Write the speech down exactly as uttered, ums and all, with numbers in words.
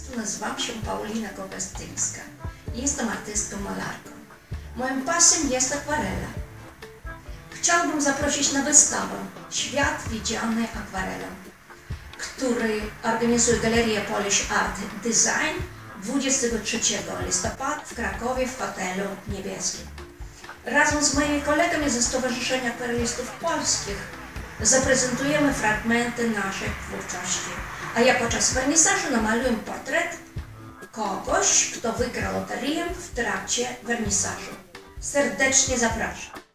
Nazywam się Paulina Kopestyńska. Jestem artystką malarką. Moją pasją jest akwarela. Chciałbym zaprosić na wystawę Świat widziany akwarelą, który organizuje Galeria Polish Art Design dwudziestego trzeciego listopada w Krakowie w hotelu Niebieskim. Razem z moimi kolegami ze Stowarzyszenia Akwarelistów Polskich zaprezentujemy fragmenty naszej twórczości, a ja podczas wernisażu namaluję portret kogoś, kto wygrał loterię w trakcie wernisażu. Serdecznie zapraszam.